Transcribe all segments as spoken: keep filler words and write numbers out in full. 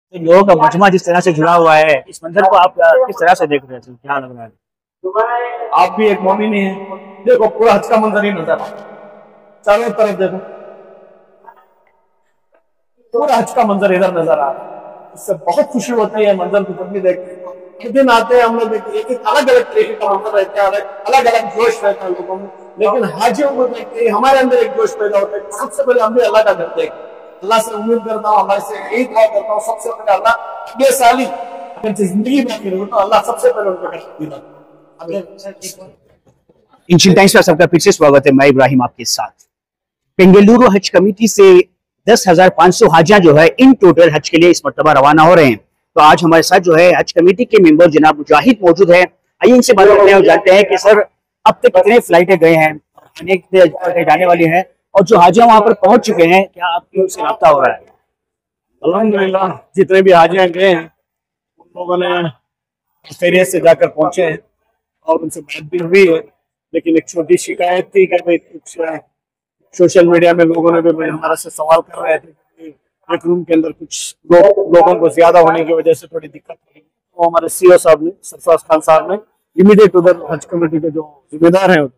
तो लोगों का मजमा जिस तरह से जुड़ा हुआ है, इस मंजर को आप किस तरह से देख रहे हैं, क्या लग रहा है? आप भी एक मोमिन ही है, देखो पूरा हज का मंजर ही नजर आ, चारों तरफ देखो पूरा हज का मंजर इधर नजर आ रहा है। इससे बहुत खुशी होती है मंजर को जब भी देखते हैं। एक दिन आते हैं हम लोग, एक एक अलग अलग तरीके का मंजर रहता है, अलग अलग जोश रहता है लोगों में, लेकिन हाजियों को देखते ही हमारे अंदर एक जोश पैदा होता है। सबसे पहले हम भी अल्लाह का डरते हैं। अल्लाह से उम्मीद करता हूँ, अल्लाह से यही दुआ करता हूँ, सबसे पहले अल्लाह ये साली अगर जिंदगी बाकी रही तो अल्लाह सबसे पहले उनको इंडियन टाइम्स में सबका फिर से स्वागत है। मैं इब्राहिम आपके साथ। बेंगलुरु हज कमेटी से दस हजार पाँच सौ हाजियां जो है इन टोटल हज के लिए इस मरतबा रवाना हो रहे हैं। तो आज हमारे साथ जो है हज कमेटी के मेंबर जनाब मुजाहिद मौजूद है। आइए इनसे बात करते हैं और जानते हैं कि सर अब तक कितने फ्लाइटें गए हैं, अनेक जाने वाली हैं, और जो हाजियां वहां पर पहुंच चुके हैं, क्या आपकी उनसे राब्ता हो रहा है? अल्हम्दुलिल्लाह जितने भी हाजियां गए हैं उन लोगों ने खैरियत से जाकर पहुंचे हैं और उनसे बात भी हुई है। लेकिन एक छोटी शिकायत थी कि भाई कुछ सोशल मीडिया में लोगों ने भी हमारे से सवाल कर रहे थे कि एक रूम के अंदर कुछ लोग लोगों को ज्यादा होने की वजह से थोड़ी दिक्कत हुई। तो हमारे सीओ साहब ने, सरफराज खान साहब ने इमीडिएट उधर हज कमेटी के जो जिम्मेदार हैं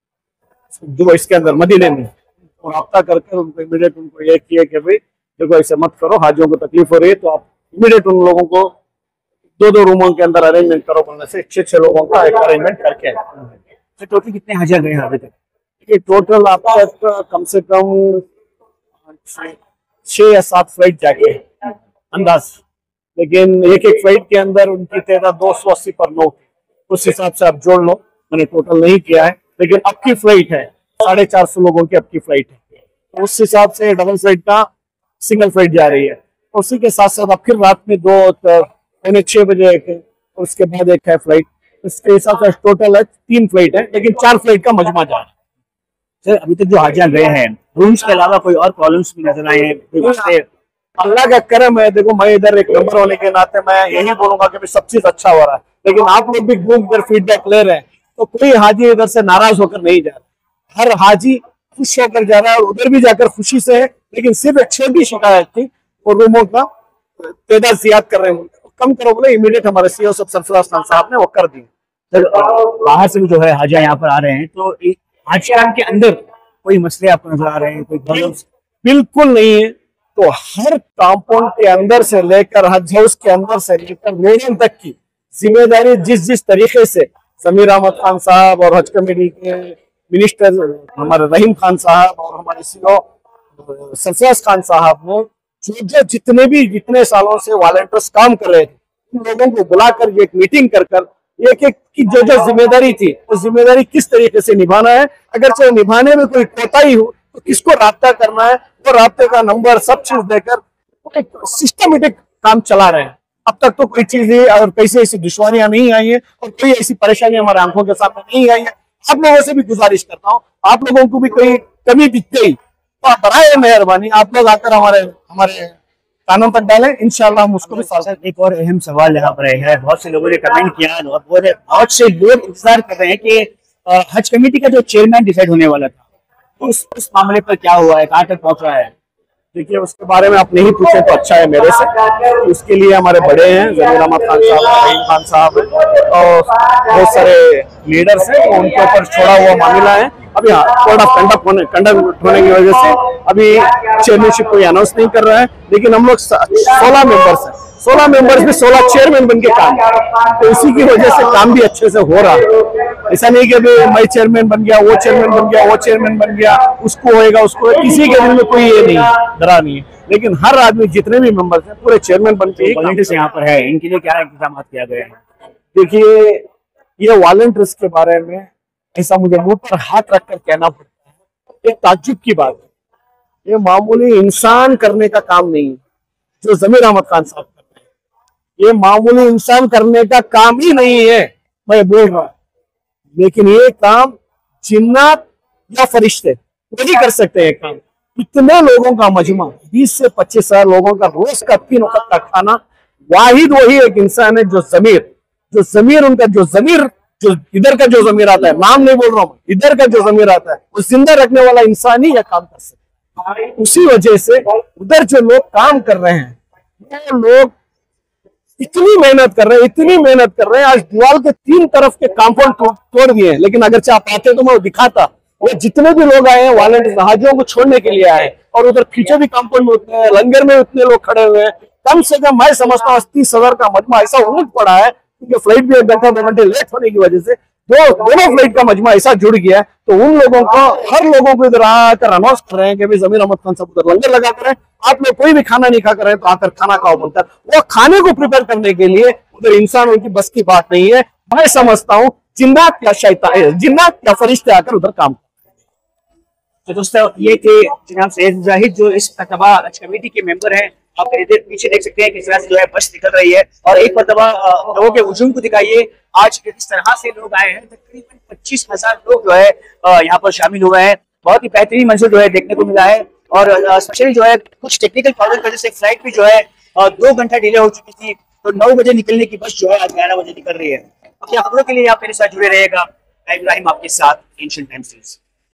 जो इसके अंदर मदीने में और रब्ता करके उनको इमीडिएट उनको ये किया कि भाई देखो ऐसे मत करो, हाजियों को तकलीफ हो रही है, तो आप इमीडिएट उन लोगों को दो दो रूमों के अंदर अरेंजमेंट करो, बोलने से छह छह लोगों का एक अरेंजमेंट करके। तो टोटल कितने हाजियां गए हैं अभी तक? ये टोटल आपका कम से कम छह या सात फ्लाइट जाके अंदाज, लेकिन एक एक फ्लाइट के अंदर उनकी तादाद दो सौ अस्सी पर नौ, उस हिसाब से आप जोड़ लो। मैंने टोटल नहीं किया है, लेकिन अब की फ्लाइट है साढ़े चार सौ लोगों की अब की फ्लाइट है, तो उस हिसाब से डबल फ्लाइट का सिंगल फ्लाइट जा रही है। तो उसी के साथ साथ अब फिर रात में दो पौने छह बजे एक है, उसके बाद एक है फ्लाइट। इसके हिसाब से टोटल है तीन फ्लाइट है, लेकिन चार फ्लाइट का मजमा जा रहा है। सर अभी तक जो हाजियां गए हैं रूम्स के अलावा कोई और प्रॉब्लम्स भी नजर आए हैं? अल्लाह का करम है। देखो मैं इधर एक नंबर होने के नाते मैं यही बोलूंगा कि सब चीज अच्छा हो रहा है, लेकिन आप लोग भी घूम कर फीडबैक ले रहे हैं, तो कोई हाजी इधर से नाराज होकर नहीं जा रहा, हर हाजी खुश होकर जा रहा है और उधर भी जाकर खुशी से है। लेकिन सिर्फ एक छोटी शिकायत थी, और रूमों का तादाद ज्यादा कर रहे हैं, कम करो बोले। इमीडिएट हमारे सीओ सरफराज खान साहब ने वो कर दी। सर बाहर से भी जो है हाजियां यहाँ पर आ रहे हैं, तो हज के अंदर कोई मसले आपको नजर आ रहे हैं, कोई प्रॉब्लम्स? बिल्कुल नहीं है। तो हर कंपाउंड के अंदर से लेकर हज हाउस के अंदर से लेकर रोडन तक की जिम्मेदारी जिस जिस तरीके से समीर अहमद खान साहब और हज कमेटी के मिनिस्टर हमारे रहीम खान साहब और हमारे सीओ सरफराज खान साहब ने जो जो जितने भी जितने सालों से वॉलंटियर्स काम कर रहे थे, उन लोगों को बुलाकर एक मीटिंग कर कर एक एक की जो जो जिम्मेदारी थी वो जिम्मेदारी किस तरीके से निभाना है, अगर चाहे निभाने में कोई कोताही हो तो किसको राब्ता करना है, वो राब्ते का नंबर सब चीज देकर एक सिस्टमेटिक काम चला रहे हैं। अब तक तो कोई चीज और कैसी ऐसी दुश्वारियां नहीं आई है और कोई ऐसी परेशानी हमारे आंखों के सामने नहीं आई है। आप लोगों से भी गुजारिश करता हूँ, आप लोगों को भी कोई कमी दिख गई तो आप बराए मेहरबानी आप लोग आकर हमारे हमारे कानों तक डालें, इंशाल्लाह हम उसको भी साथ। एक और अहम सवाल यहाँ पर है, बहुत से लोगों ने कमेंट किया और बहुत से लोग इंतजार कर रहे हैं कि हज कमेटी का जो चेयरमैन डिसाइड होने वाला था, उस उस मामले पर क्या हुआ है, कहाँ तक पहुंच रहा है? देखिए उसके बारे में आप नहीं पूछे तो अच्छा है मेरे से। उसके लिए हमारे बड़े हैं जमीर अहमद खान साहब, रहीम खान साहब और बहुत सारे लीडर्स हैं, तो उनके ऊपर छोड़ा हुआ मामला है। अभी हाँ थोड़ा कंडक्ट होने कंडक्ट होने की वजह से अभी चेयरमैनशिप कोई अनाउंस नहीं कर रहा है, लेकिन हम लोग सोलह मेंबर्स हैं, सोलह मेंबर्स भी सोलह चेयरमैन बन के काम, तो इसी की वजह से काम भी अच्छे से हो रहा है। ऐसा नहीं कि मैं चेयरमैन बन गया, वो चेयरमैन बन गया, वो चेयरमैन बन गया, उसको होएगा उसको, किसी के दिल में कोई ये नहीं डरा नहीं है, लेकिन हर आदमी जितने भी मेंबर्स हैं पूरे चेयरमैन बन के वॉलंटियर्स यहाँ पर है, इनके लिए क्या इंतजाम किया गया है? देखिए ये वॉलंटियर्स के बारे में ऐसा मुझे मुंह पर हाथ रखकर कहना पड़ता है, एक ताज्जुब की बात है। ये मामूली इंसान करने का काम नहीं है जो जमीर अहमद खान साहब कर रहे हैं, ये मामूली इंसान करने का काम ही नहीं है, मैं बोल रहा हूं। लेकिन ये काम जिन्नात या फरिश्ते वही कर सकते हैं काम। इतने लोगों का मजमा, बीस से पच्चीस हजार लोगों का रोज का तीन वक्त का खाना, वाहिद वही एक इंसान है जो जमीर जो जमीर उनका जो जमीर जो इधर का जो जमीर आता है, नाम नहीं बोल रहा हूँ, इधर का जो जमीर आता है वो जिंदा रखने वाला इंसान ही यह काम कर सकता है। उसी वजह से उधर जो लोग काम कर रहे हैं वो लोग इतनी मेहनत कर रहे हैं, इतनी मेहनत कर रहे हैं। आज दीवार के तीन तरफ के कंपाउंड तोड़ दिए हैं, लेकिन अगर आप आते तो मैं दिखाता। वो जितने भी लोग आए हैं वॉलंटियर्स हाजियों को छोड़ने के लिए आए, और उधर पीछे भी कंपाउंड में उतने लंगर में उतने लोग खड़े हुए हैं। कम से कम मैं समझता हूँ तीस हजार का मजमा ऐसा उलट पड़ा है, क्योंकि फ्लाइट भी एक घंटा दो घंटे लेट होने की वजह से दो दोनों फ्लाइट का मजमा ऐसा जुड़ गया है। तो उन लोगों को, हर लोगों को इधर आकर अनाउंस कर रहे हैं कि भाई जमीर अहमद खान साहब उधर लंगर लगा कर, आप लोग कोई भी खाना नहीं खा कर रहे हैं तो आकर खाना खाओ बोलता है। वो खाने को प्रिपेयर करने के लिए उधर इंसानों की बस की बात नहीं है। मैं समझता हूँ जिन्नात या शैतान, जिन्नात या फरिश्ते आकर उधर काम। तो दोस्तों ये थे जनाब सैयद मुजाहिद, जो इस मरतबा हज कमेटी के मेंबर हैं। आप इधर पीछे देख सकते हैं किस तरह से जो है बस निकल रही है, और एक मरतबा लोगों के हुजूम को दिखाइए। आज किस तरह से लोग आए हैं, तकरीबन पच्चीस हजार लोग जो है यहाँ पर शामिल हुए हैं। बहुत ही बेहतरीन मंजर जो है देखने को मिला है, और स्पेशली जो है कुछ टेक्निकल प्रॉब्लम की वजह से फ्लाइट भी जो है दो घंटा डिले हो चुकी थी। तो नौ बजे निकलने की बस जो है आज ग्यारह बजे निकल रही है। अपनी खबरों के लिए आप मेरे साथ जुड़े रहिएगा। मैं इब्राहिम आपके साथ, एशियन टाइम्स।